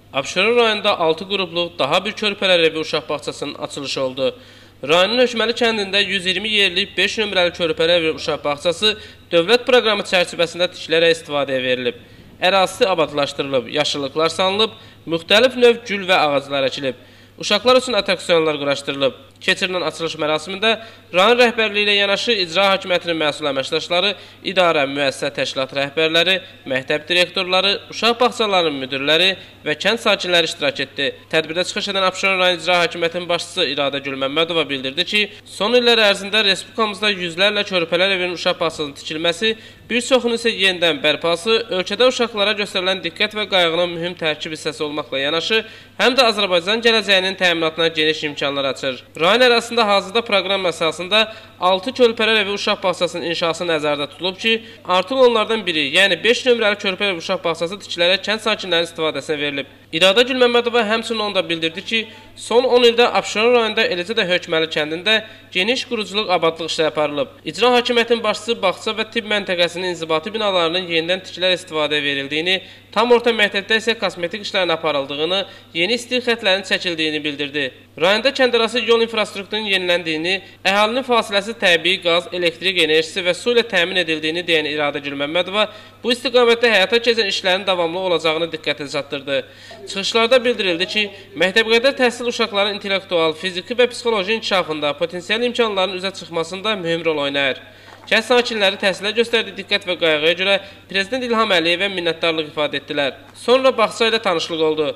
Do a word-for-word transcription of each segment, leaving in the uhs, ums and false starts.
Abşeron rayonunda altı qrupluq daha bir körpələr evi uşaq bağçasının açılışı oldu. Rayonun Hökməli kəndində yüz iyirmi yerlik beş nömrəli körpələr evi uşaq bağçası dövlət proqramı çərçivəsində tikilərək istifadəyə verilib. Ərazisi abadlaşdırılıb, yaşıllıqlar salınıb, müxtəlif növ gül və ağaclar əkilib. Uşaqlar üçün atraksiyonlar quraşdırılıb. Keçirilən açılış mərasimində rayon rəhbərliyi ilə yanaşı icra hakimiyyətinin məsul əməkdaşları, idarə, müəssisə, təşkilat rəhbərləri, məktəb direktorları, uşaq bağçalarının müdirləri və kənd sakinləri iştirak etdi. Tədbirdə çıxış edən Abşeron rayon icra hakimiyyətinin başçısı İradə Gülməmmədova bildirdi ki, son illər ərzində respublikamızda yüzlərlə körpələr evinin uşaq bağçasının tikilməsi, bir çoxunun isə yenidən bərpası, ölkədə uşaqlara göstərilən diqqət və qayğının mühüm tərkib hissəsi olmaqla yanaşı, həm də Azərbaycan gələcəyinin təminatına geniş imkanlar açır. Rayon ərazisində hazırda proqram əsasında altı körpələr evi uşaq bağçasının inşası nəzərdə tutulub ki, artıq onlardan biri, yəni beş nömrəli körpələr evi uşaq bağçası tikilərək kənd sakinlərinin istifadəsinə verilib. İradə Gülməmmədova həmçinin onu da bildirdi ki, son on ildə Abşeron rayonunda, eləcə də Hökməli kəndində geniş quruculuq, abadlıq işləri aparılıb. İcra hakimiyyətinin başçısı bağça və tibb məntəqəsinin inzibati binalarının yenidən tikilərək istifadəyə verildiyini, tam orta məktəbdə isə kosmetik işlərin aparıldığını, yeni istir xətlərin çəkildiyini bildirdi. Rayonda kəndərası yol infrastrukturunun yeniləndiyini, əhalinin fasiləsi təbii qaz, elektrik enerjisi və su ilə təmin edildiyini deyən İradə Gülməmmədova bu istiqamətdə həyata keçən işlərin davamlı olacağını diqqətə çatdırdı. Çıxışlarda bildirildi ki, məktəbqədər təhsil uşaqların intellektual, fiziki və psixoloji inkişafında, potensial imkanların üzə çıxmasında mühüm rol oynayır. Kənd sakinləri təhsilə göstərdiyi diqqət və qayğıya görə Prezident İlham Əliyevə minnətdarlıq ifadə etdilər. Sonra bağça ilə tanışlıq oldu.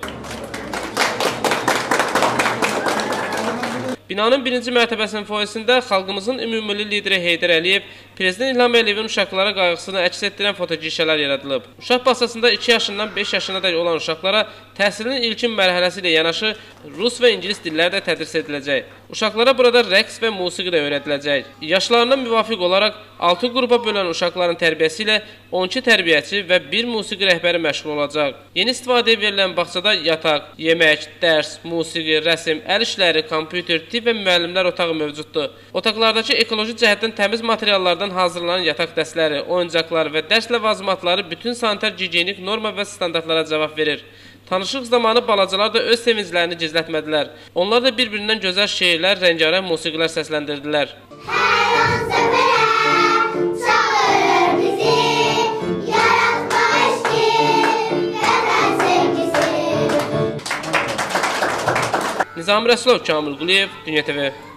Binanın birinci mərtəbəsinin foyesində xalqımızın ümumilli lideri Heydər Əliyev, Prezident İlham Əliyevin uşaqlara qayğısını əks etdirən fotogişələr yaradılıb. Uşaq bağçasında iki yaşından beş yaşına dək olan uşaqlara təhsilin ilkin mərhələsi ilə yanaşı rus və ingilis dilləri də tədris ediləcək. Uşaqlara burada rəqs və musiqi də öyrədiləcək. Yaşlarına müvafiq olaraq altı qrupa bölən uşaqların tərbiyəsi ilə on iki tərbiyəçi və bir musiqi rəhbəri məşğul olacaq. Yeni istifadəyə verilən bağçada yataq, yemək, dərs, musiqi, rəsm, əl işləri, kompüter, tibb və müəllimlər otağı mövcuddur. Otaqlardakı ekoloji cəhətdən təmiz materiallardan hazırlanan yataq dəstləri, oyuncaqlar və dərs ləvazimatları bütün sanitar gigiyenik norma və standartlara cavab verir. Tanışlıq zamanı balacalar da öz sevinclərini gizlətmədilər. Onlar da bir-birindən gözəl şeirlər, rəngarəng musiqilər səsləndirdilər. Hər an səfərə çağırır bizi, yaratma eşki, vətən sevgisi. Nizami Rəsulov, Kamil Quliyev, Dünya T V.